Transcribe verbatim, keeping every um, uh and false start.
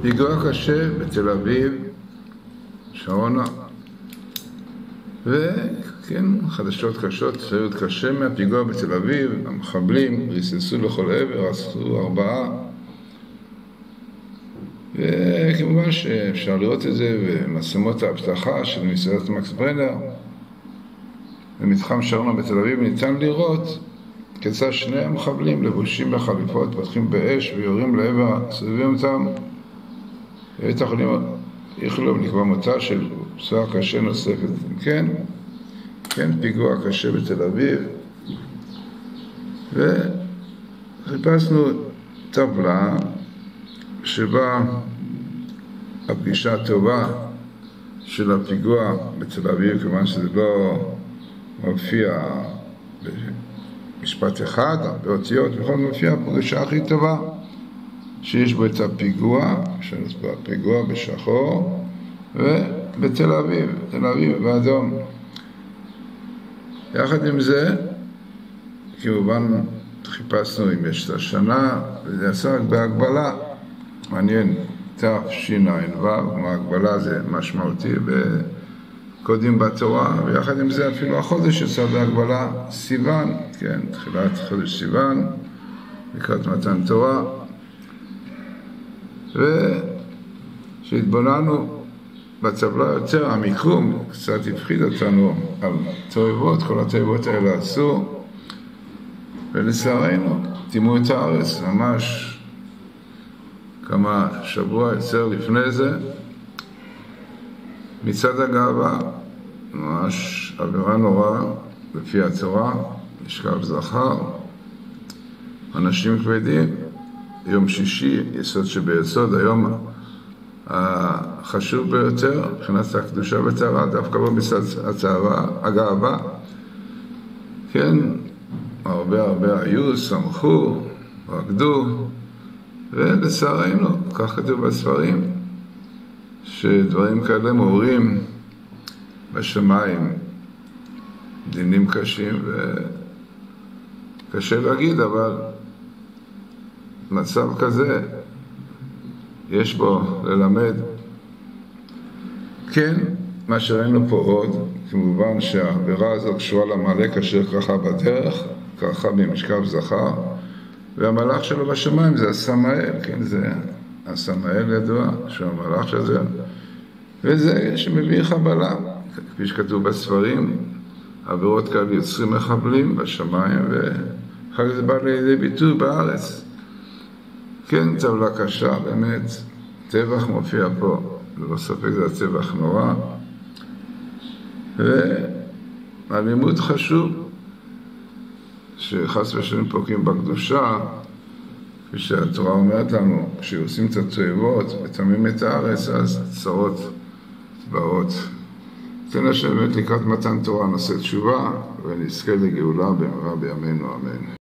פיגוע קשה בתל אביב, שרונה, וכן, חדשות קשות, ציוד קשה מהפיגוע בתל אביב, המחבלים ריססו לכל עבר, עשו ארבעה, וכמובן שאפשר לראות את זה במצלמות האבטחה של מסעדת מקס ברנר במתחם שרונה בתל אביב. ניתן לראות כיצד שני המחבלים לבושים בחליפות פותחים באש ויורים לעבר סובבים אותם. בבית החולים איכילוב נקבע מותה של פצועה קשה נוספת. כן, כן, פיגוע קשה בתל אביב, וחיפשנו טבלה שבה הפגישה הטובה של הפיגוע בתל אביב, כיוון שזה לא מופיע במשפט אחד, באותיות, בכל מופיע הפגישה הכי טובה שיש בו את הפיגוע, שיש בו הפיגוע בשחור, ובתל אביב, תל אביב באדום. יחד עם זה, כמובן חיפשנו אם יש את השנה, וזה עשה רק בהגבלה. מעניין, תשע"ו, מה הגבלה זה משמעותי בקודים בתורה, ויחד עם זה אפילו החודש יצא בהגבלה סיוון, כן, תחילת חודש סיוון, לקראת מתן תורה. ושהתבוננו בטבלה יותר, המיקום קצת הפחיד אותנו על תועבות, כל התועבות האלה עשו, ולצערנו טימאו את הארץ ממש כמה שבוע יצר לפני זה. מצד הגאווה, ממש עבירה נורא לפי התורה, משכב זכר, אנשים כבדים. יום שישי, יסוד שביסוד, היום החשוב ביותר מבחינת הקדושה והטהרה, דווקא במצד הגאווה. כן, הרבה הרבה היו, שמחו, רקדו, ולצערנו, כך כתוב בספרים, שדברים כאלה מעוררים בשמיים דינים קשים, וקשה להגיד, אבל מצב כזה יש בו ללמד. כן, מה שראינו פה עוד, כמובן שהעבירה הזו קשורה למעלה כאשר ככה בדרך, ככה במשכב זכר, והמלאך שלו בשמיים זה הסמאל, כן, זה הסמאל ידוע, שהוא המלאך של זה, וזה שמביא חבלה, כפי שכתוב בספרים, עבירות כאלה יוצרים מחבלים בשמיים, ואחר זה בא לידי ביטוי בארץ. כן, טבלה קשה, באמת, טבח מופיע פה, ללא ספק זה הטבח נורא, והלימוד חשוב, שחס ושלום פוגעים בקדושה, כפי שהתורה אומרת לנו, כשעושים את התועבות, מטמאים את הארץ, אז צרות באות. תן השם באמת לקראת מתן תורה נעשה תשובה, ונזכה לגאולה במהרה בימינו, אמן.